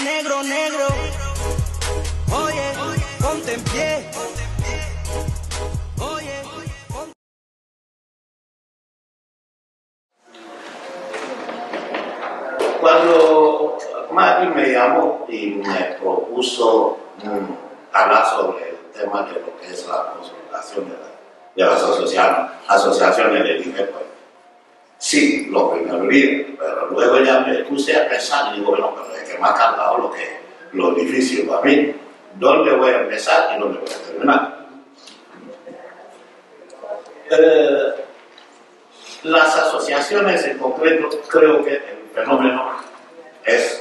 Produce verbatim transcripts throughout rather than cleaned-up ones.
negro, negro. Oye, ponte en pie. Oye, ponte... Cuando Maggie me llamó y me propuso um, hablar sobre el tema de lo que es la consolidación de, la, de las asociaciones, asociaciones de dije, pues, sí, lo primero vi, pero luego ya me puse a pensar y digo, bueno, pero es que me ha cargado lo, que, lo difícil para mí. ¿Dónde voy a empezar y dónde voy a terminar? Eh, las asociaciones en concreto, creo que el fenómeno es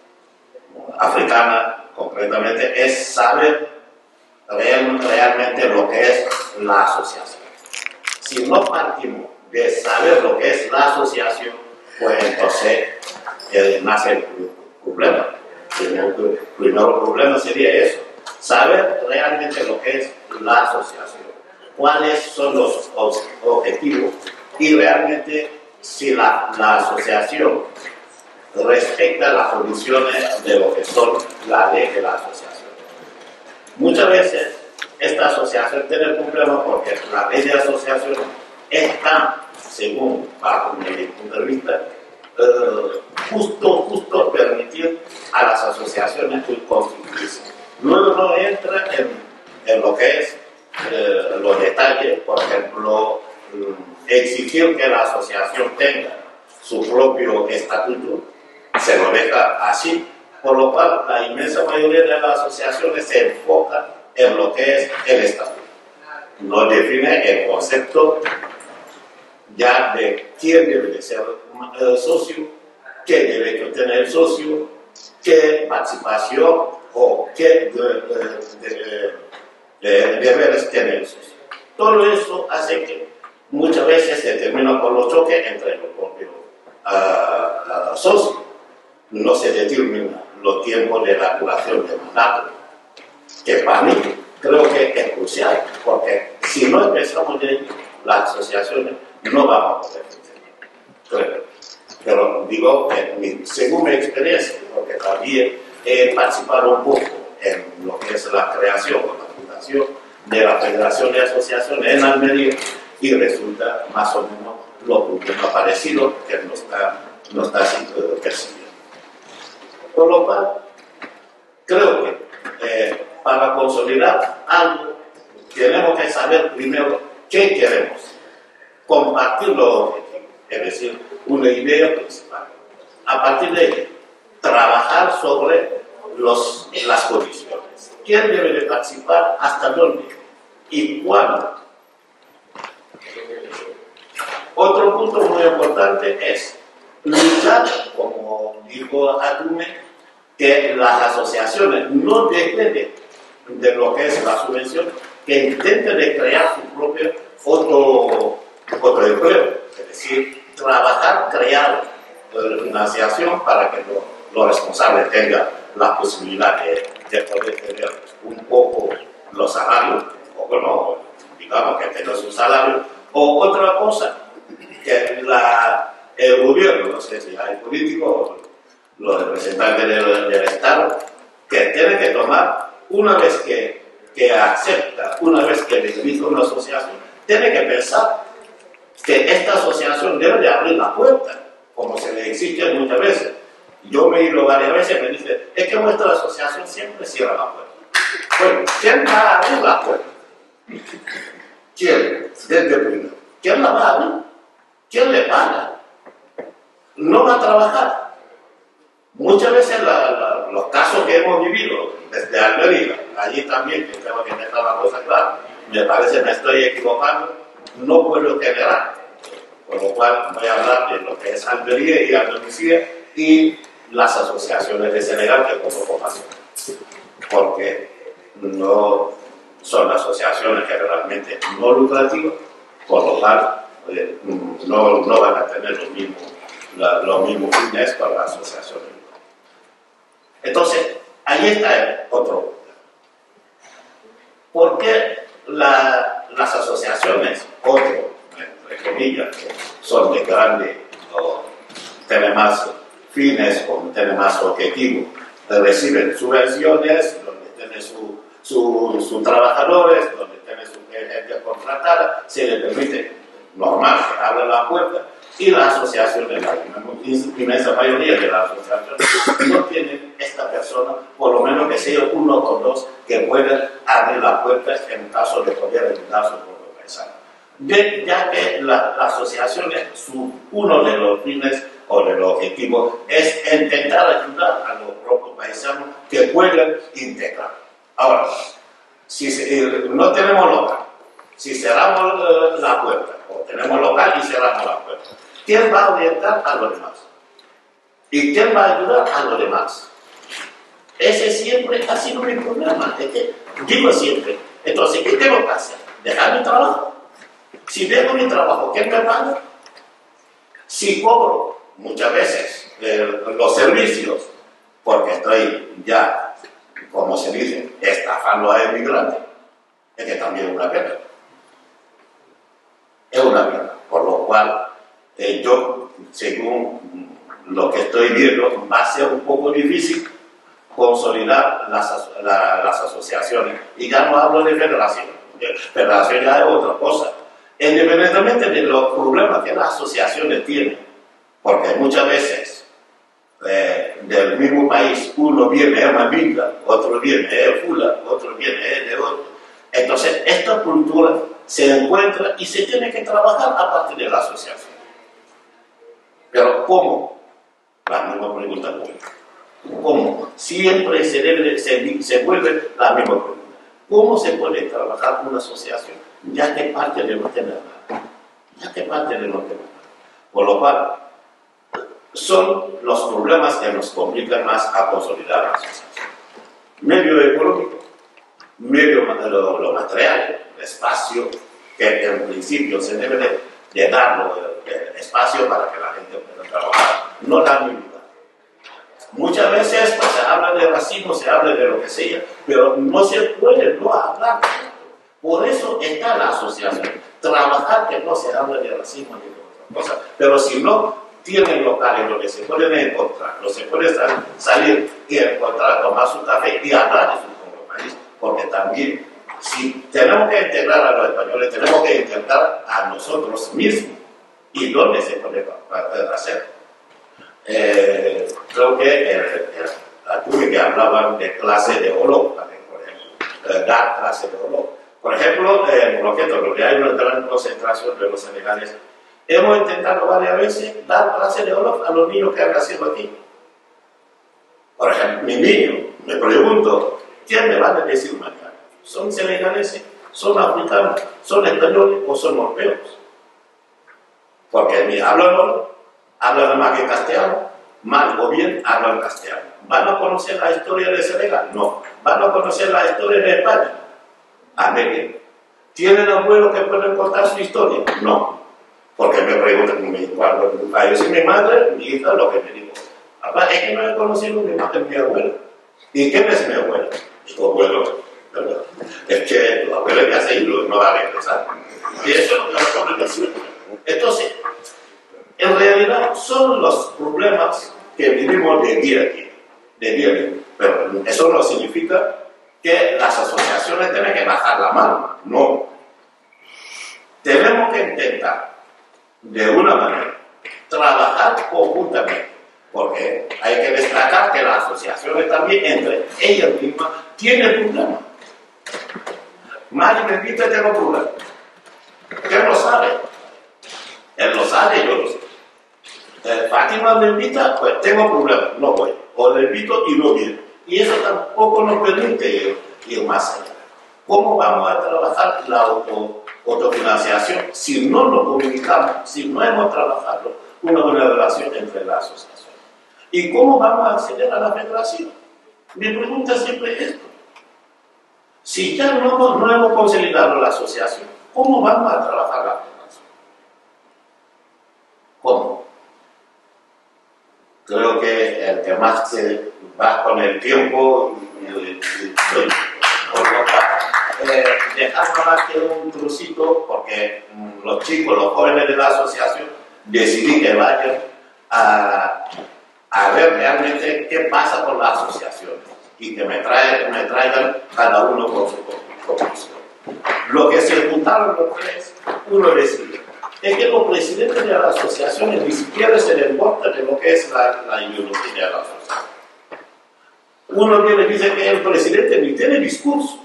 africana, concretamente, es saber real, realmente lo que es la asociación. Si no partimos de saber lo que es la asociación, pues entonces eh, nace el problema. El primer problema sería eso, saber realmente lo que es la asociación, cuáles son los objetivos y realmente si la, la asociación respecta las condiciones de lo que son la ley de la asociación. Muchas veces esta asociación tiene el problema porque la ley de asociación está, según bajo mi punto de vista, eh, justo, justo permitir a las asociaciones constituirse. Luego no entra en, en lo que es eh, los detalles, por ejemplo, exigir que la asociación tenga su propio estatuto, se lo deja así, por lo cual la inmensa mayoría de las asociaciones se enfoca en lo que es el estatuto. No define el concepto ya de quién debe de ser uh, socio, qué derecho tiene el socio, qué participación o qué de, de, de, de, deberes tiene el socio. Todo eso hace que muchas veces se termina con los choques entre los propios uh, uh, socios. No se determinan los tiempos de la duración del mandato, que para mí creo que es crucial, porque si no empezamos de ahí, las asociaciones no vamos a poder funcionar. Pero digo que según mi experiencia, porque también he participado un poco en lo que es la creación o la fundación de la Federación de Asociaciones en Almería, y resulta más o menos lo más parecido que nos está, nos está percibiendo. Por lo cual, creo que eh, para consolidar algo, tenemos que saber primero qué queremos, compartir los objetivos, es decir, una idea principal. A partir de ahí, trabajar sobre los, las condiciones. ¿Quién debe de participar? ¿Hasta dónde? ¿Y cuándo? Otro punto muy importante es luchar, como dijo Adume, que las asociaciones no dependen de lo que es la subvención, que intenten de crear su propio otro, otro empleo, es decir, trabajar, crear eh, financiación para que lo, los responsables tengan la posibilidad de, de poder tener un poco los salarios, o bueno, digamos que tengan su salario, o otra cosa, que la, el gobierno, no sé si hay políticos, los representantes del, del Estado, que tienen que tomar, una vez que, que acepta, una vez que legaliza una asociación, tiene que pensar que esta asociación debe de abrir la puerta, como se le exige muchas veces. Yo me he ido varias veces y me dice, es que nuestra asociación siempre cierra la puerta. Bueno, ¿quién va a abrir la puerta? ¿Quién? Desde primero. ¿Quién la va a abrir? ¿Quién le paga? No va a trabajar. Muchas veces la, la, los casos que hemos vivido desde Almería, allí también, que tengo que dejar la cosa clara, me parece que me estoy equivocando, no puedo generar. Por lo cual voy a hablar de lo que es Almería y Andalucía y las asociaciones de Senegal que como formación. Porque no son asociaciones generalmente no lucrativas, por lo cual eh, no, no van a tener los mismos, la, los mismos fines para las asociaciones. Entonces, ahí está el otro punto. ¿Por qué la, las asociaciones, otro, entre comillas, que son de grande o tienen más fines o tienen más objetivos reciben subvenciones, donde tienen sus su, su trabajadores, donde tienen su gente contratada, se les permite, normal, que abran la puerta, y las asociaciones, la inmensa mayoría de las asociaciones, no tienen esta persona, por lo menos que sea uno o dos, que puedan abrir la puerta en caso de poder ayudar a su propio paisano. De, ya que la, las asociaciones, su, uno de los fines o de los objetivos es intentar ayudar a los propios paisanos que puedan integrar. Ahora, si se, no tenemos local, si cerramos uh, la puerta, o tenemos local y cerramos la puerta, ¿quién va a orientar a los demás? ¿Y quién va a ayudar a los demás? Ese siempre ha sido mi problema. Es que, digo siempre, entonces, ¿qué tengo que hacer? ¿Dejar mi trabajo? Si dejo mi trabajo, ¿quién me paga? Si cobro muchas veces eh, los servicios, porque estoy ya, como se dice, estafando a inmigrantes, es que también es una pena. Es una pena. Por lo cual, eh, yo, según lo que estoy viendo, va a ser un poco difícil consolidar las, la, las asociaciones. Y ya no hablo de federación. Federación ya es otra cosa. Independientemente de los problemas que las asociaciones tienen, porque muchas veces eh, del mismo país uno viene de Mambinga, otro viene de Fula, otro viene de otro. Entonces, esta cultura se encuentra y se tiene que trabajar a partir de la asociación. Pero, ¿cómo? La misma pregunta. ¿Cómo? Siempre se, debe, se, se vuelve la misma pregunta. ¿Cómo se puede trabajar una asociación? Ya que parte de no tener nada. Ya que parte de no tener nada. Por lo cual, son los problemas que nos complican más a consolidar la asociación. Medio económico, medio lo, lo material, espacio, que en principio se debe de, de dar espacio para que la gente pueda trabajar, no la misma. Muchas veces pues, se habla de racismo, se habla de lo que sea, pero no se puede no hablar de esto. Por eso está la asociación. Trabajar que no se hable de racismo ni de otra cosa. Pero si no tienen locales donde se pueden encontrar, donde se puede salir y encontrar, tomar su café y hablar de su propio país, porque también si tenemos que integrar a los españoles, tenemos que integrar a nosotros mismos. ¿Y dónde se puede hacer? Eh, creo que eh, eh, tuve que hablaban de clase de olor, por ejemplo, eh, dar clase de olor. Por ejemplo, en Roqueto, donde hay una gran concentración de los senegaleses, hemos intentado varias veces dar clase de olor a los niños que han nacido aquí. Por ejemplo, mi niño, me pregunto, ¿quién me va a decir mañana? ¿Son senegaleses? ¿Son africanos? ¿Son españoles o son europeos? Porque ni hablan olor, hablan más que castellano, mal o bien hablan castellano. ¿Van a conocer la historia de Senegal? No. ¿Van a conocer la historia de España? A ver, ¿tienen abuelos que pueden contar su historia? No. Porque me preguntan, cuando falleció mi madre, mi hija lo que me dijo, papá, es que no he conocido ni más que mi abuela. ¿Y quién es mi abuela? Tu abuelo, ¿verdad? Es que tu abuelo ya se ha ido, no va a regresar. Y eso es lo que nos decir. Entonces, en realidad son los problemas que vivimos de día a día, de día a día. Pero eso no significa que las asociaciones tienen que bajar la mano, no. Tenemos que intentar, de una manera, trabajar conjuntamente, porque hay que destacar que las asociaciones también, entre ellas mismas, tienen problemas. Mari me invita a tener problemas. ¿Quién lo sabe? Él lo sabe, yo lo sé. Eh, Fátima me invita, pues tengo problemas, no voy. O le invito y no viene. Y eso tampoco nos permite ir, ir más allá. ¿Cómo vamos a trabajar la auto, autofinanciación si no nos comunicamos, si no hemos trabajado una buena relación entre las asociaciones? ¿Y cómo vamos a acceder a la federación? Mi pregunta siempre es esto. Si ya no, no hemos consolidado la asociación, ¿cómo vamos a trabajar la federación? ¿Cómo? Creo que el que más se va con el tiempo, eh, dejar más que un trocito, porque mm, los chicos, los jóvenes de la asociación, decidí que vayan a, a ver realmente qué pasa con la asociación y que me, trae, me traigan cada uno con su conclusión. Lo que se juntaron los tres, uno decía, es que los presidentes de las asociaciones ni siquiera se les importa de lo que es la, la ideología de la asociación. Uno viene y dice que el presidente ni tiene discurso.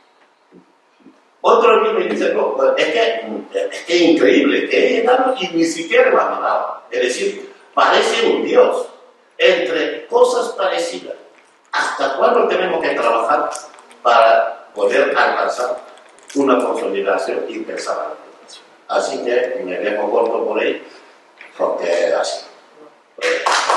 Otro viene y dice, no, es que es que increíble, que es y ni siquiera lo ha mandado. Es decir, parece un Dios. Entre cosas parecidas, ¿hasta cuándo tenemos que trabajar para poder alcanzar una consolidación y pensar a la población? Así que me dejo corto por ahí, porque así.